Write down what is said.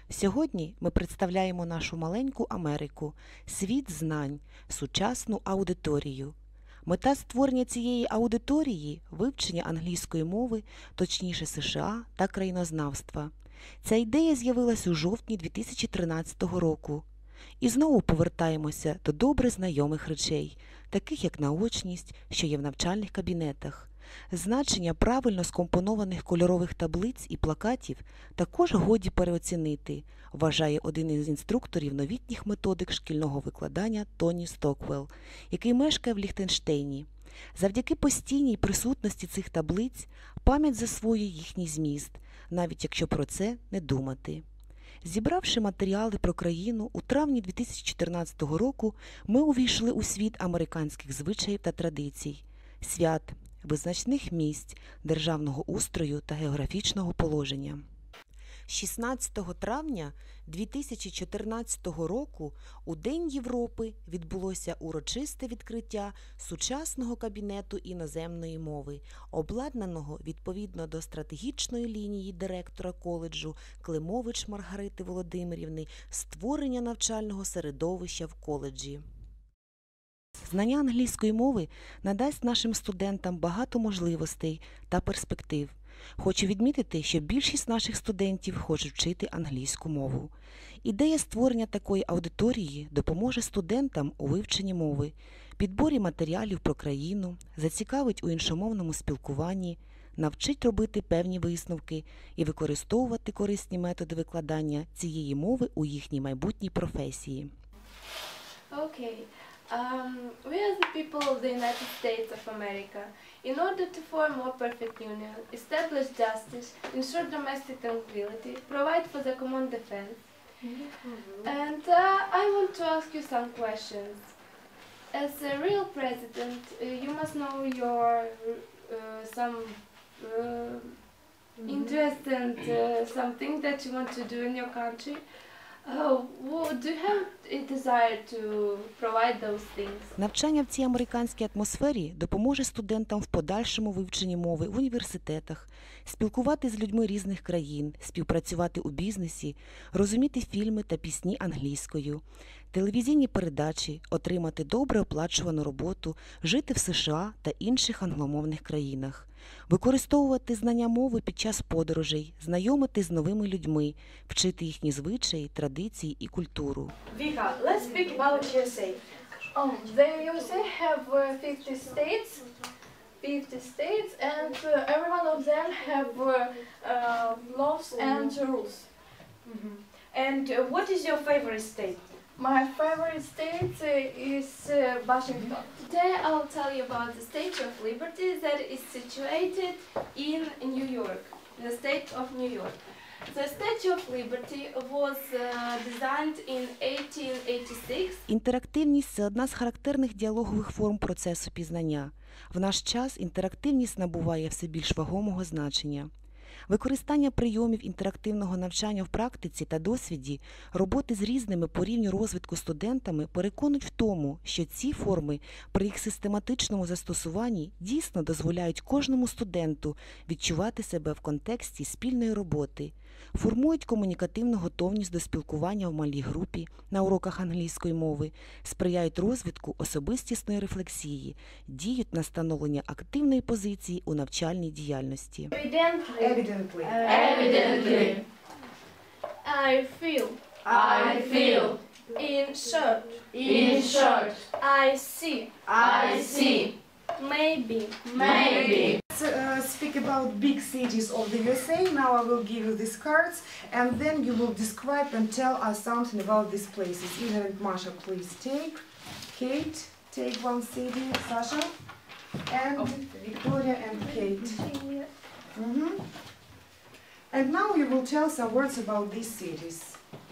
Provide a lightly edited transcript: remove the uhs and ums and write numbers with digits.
Сьогодні ми представляємо нашу маленьку Америку, світ знань, сучасну аудиторію. Мета створення цієї аудиторії – вивчення англійської мови, точніше США та країнознавства. Ця ідея з'явилась у жовтні 2013 року. І знову повертаємося до добре знайомих речей, таких як наочність, що є в навчальних кабінетах. Значення правильно скомпонованих кольорових таблиць і плакатів також годі переоцінити, вважає один із інструкторів новітніх методик шкільного викладання Тоні Стоквелл, який мешкає в Ліхтенштейні. Завдяки постійній присутності цих таблиць пам'ять засвоює їхній зміст, навіть якщо про це не думати. Зібравши матеріали про країну, у травні 2014 року ми увійшли у світ американських звичаїв та традицій, свят, визначних місць, державного устрою та географічного положення. 16 травня 2014 року у День Європи відбулося урочисте відкриття сучасного кабінету іноземної мови, обладнаного відповідно до стратегічної лінії директора коледжу Климович Маргарити Володимирівни створення навчального середовища в коледжі. Знання англійської мови надасть нашим студентам багато можливостей та перспектив. Хочу відмітити, що більшість наших студентів хочуть вчити англійську мову. Ідея створення такої аудиторії допоможе студентам у вивченні мови, підборі матеріалів про країну, зацікавить у іншомовному спілкуванні, навчить робити певні висновки і використовувати корисні методи викладання цієї мови у їхній майбутній професії. We are the people of the United States of America. In order to form a more perfect union, establish justice, ensure domestic tranquility, provide for the common defense. And I want to ask you some questions. As a real president, you must know your some interest and something that you want to do in your country. Do you have a desire to provide those things? Навчання в цій американській атмосфері допоможе студентам в подальшому вивченні мови в університетах, спілкувати з людьми різних країн, співпрацювати у бізнесі, розуміти фільми та пісні англійською, телевізійні передачі, отримати добре оплачувану роботу, жити в США та інших англомовних країнах, використовувати знання мови під час подорожей, знайомити з новими людьми, вчити їхні звичаї, традиції і культуру. Vika, let's speak about USA. The USA have 50 states and every one of them have laws and rules. And what is your favorite state? My favorite state is Washington. Today I'll tell you about the Statue of Liberty that is situated in New York, the state of New York. The Statue of Liberty was designed in 1886. Інтерактивність – це одна з характерних діалогових форм процесу пізнання. В наш час інтерактивність набуває все більш вагомого значення. Використання прийомів інтерактивного навчання в практиці та досвіді, роботи з різними по рівню розвитку студентами переконують в тому, що ці форми при їх систематичному застосуванні дійсно дозволяють кожному студенту відчувати себе в контексті спільної роботи, формують комунікативну готовність до спілкування в малій групі на уроках англійської мови, сприяють розвитку особистісної рефлексії, діють на становлення активної позиції у навчальній діяльності. Evidently. I feel. In short. I see. Maybe. Let's speak about big cities of the USA. Now I will give you these cards and then you will describe and tell us something about these places. Ina and Masha, please take. Kate, take one city. Sasha. And Victoria and Kate. And now you will tell some words about these cities.